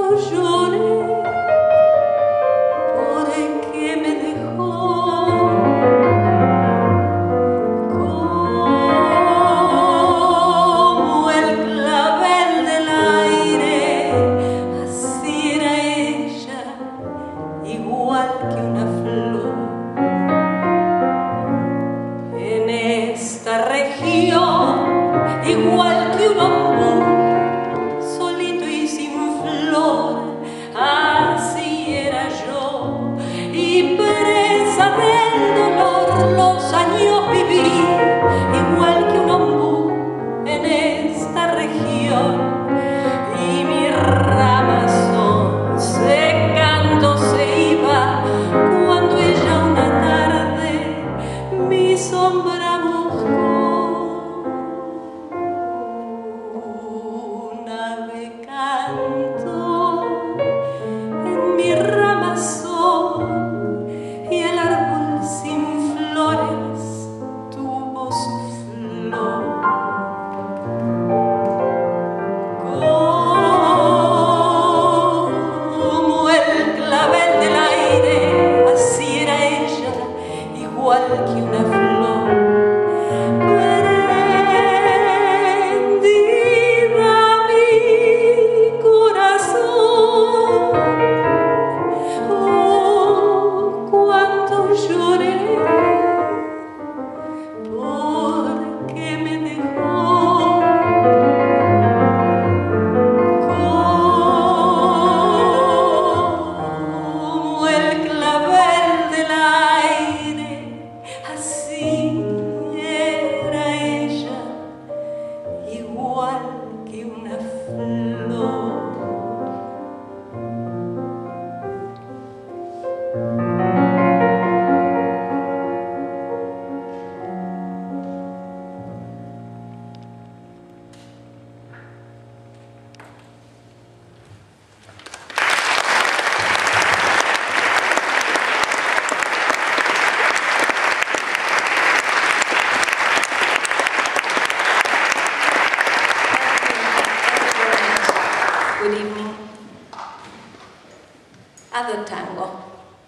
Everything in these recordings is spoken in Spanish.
Other tango.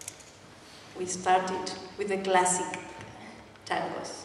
We started with the classic tangos.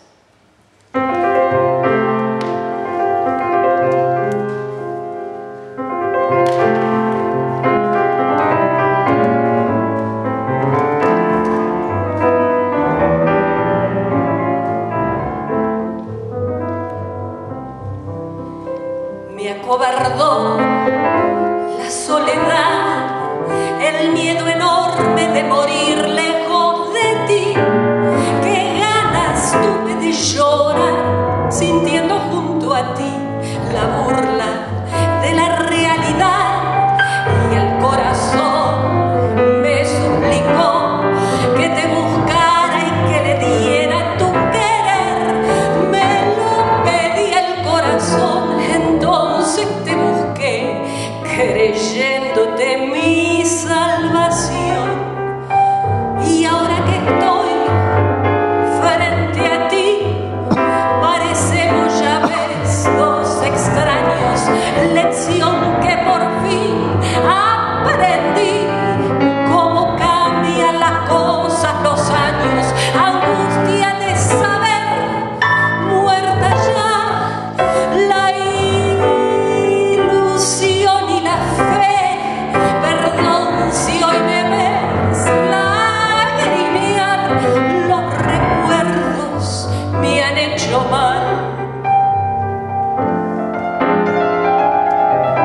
Me acobardó la soledad, el miedo enorme de morir lejos de ti. Qué ganas tuve de llorar sintiendo junto a ti la burla de la realidad, y el corazón me suplicó que te buscara y que le diera tu querer. Me lo pedía el corazón, entonces te busqué creyéndote mi salvación. Y ahora que estoy frente a ti, parecemos, ya ves, dos extraños, lección que por fin aprendí. Cómo cambian las cosas, los años, angustia de saber, muerta ya la ilusión y la fe. Perdón si hoy me ves lagrimear, los recuerdos me han hecho mal.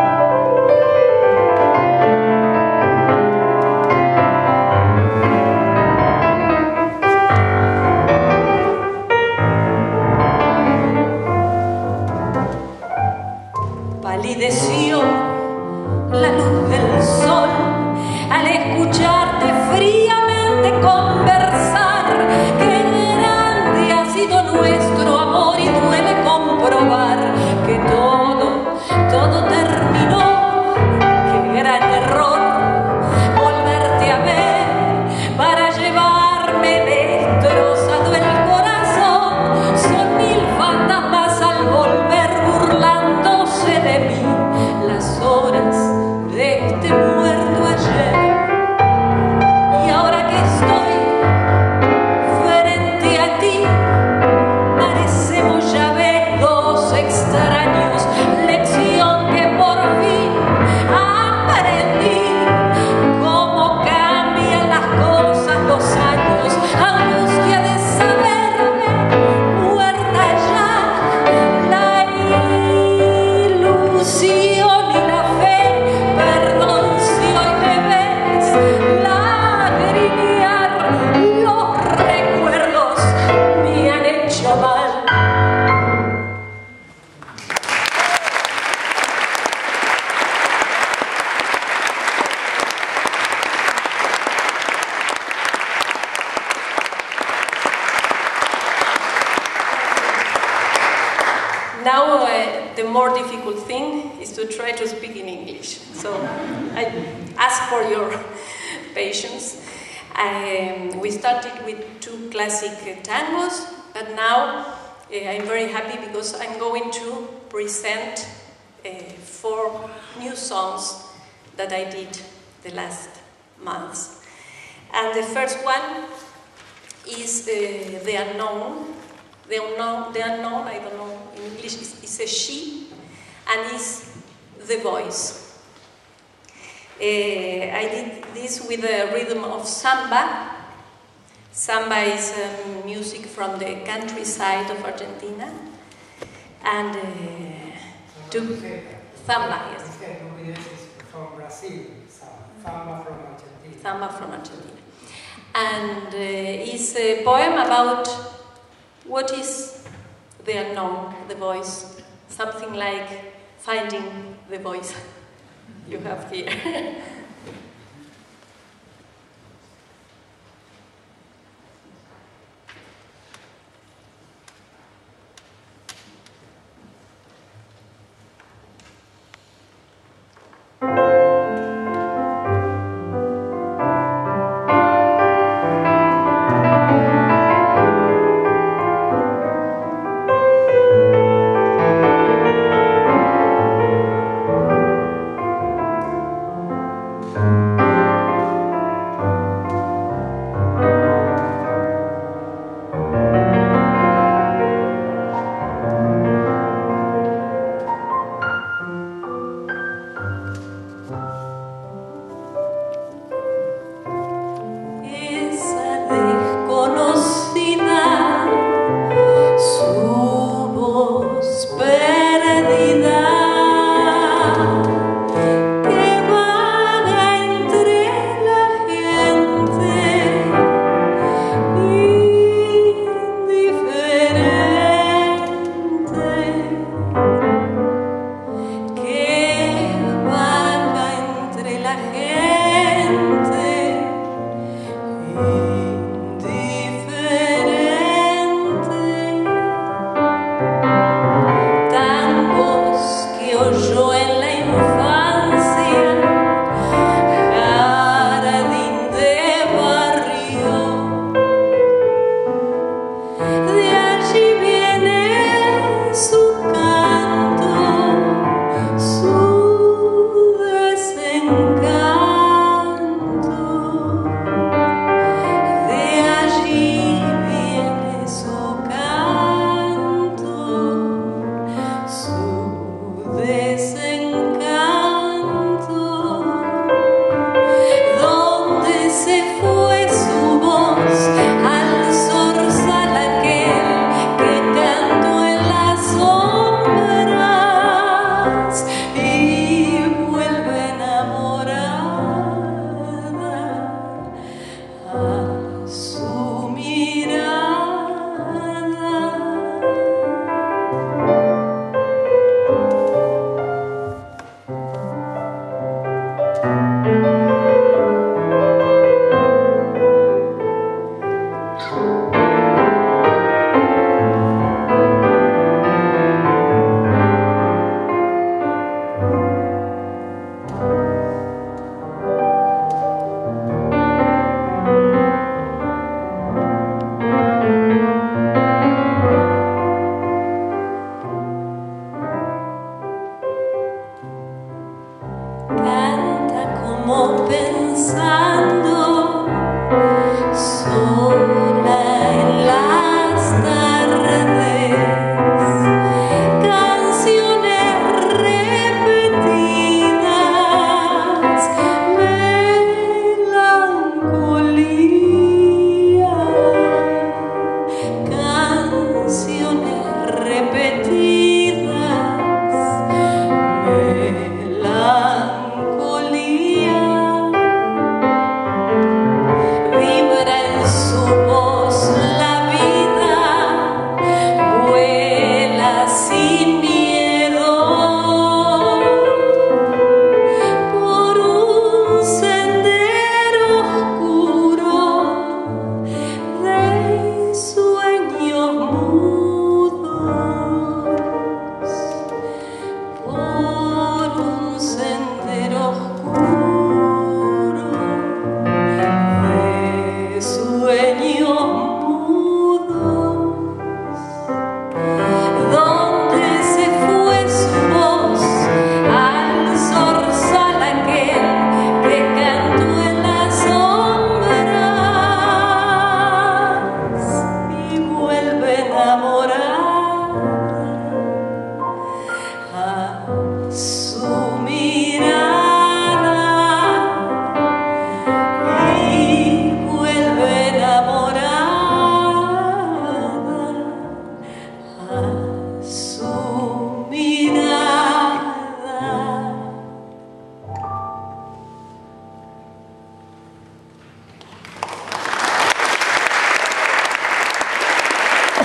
the more difficult thing is to try to speak in English. So I ask for your patience. We started with 2 classic tangos, but now I'm very happy because I'm going to present 4 new songs that I did the last months. And the first one is The Unknown. The unknown, I don't know, in English is a she, and is the voice. I did this with a rhythm of samba. Samba is music from the countryside of Argentina. And samba, yes. From Brazil, samba from Argentina. Samba from Argentina. And it's a poem about what is the unknown, the voice, something like finding the voice you have here.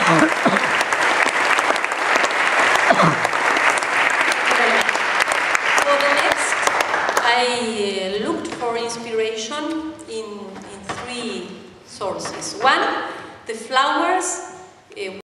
For the next, I looked for inspiration in three sources. One, the flowers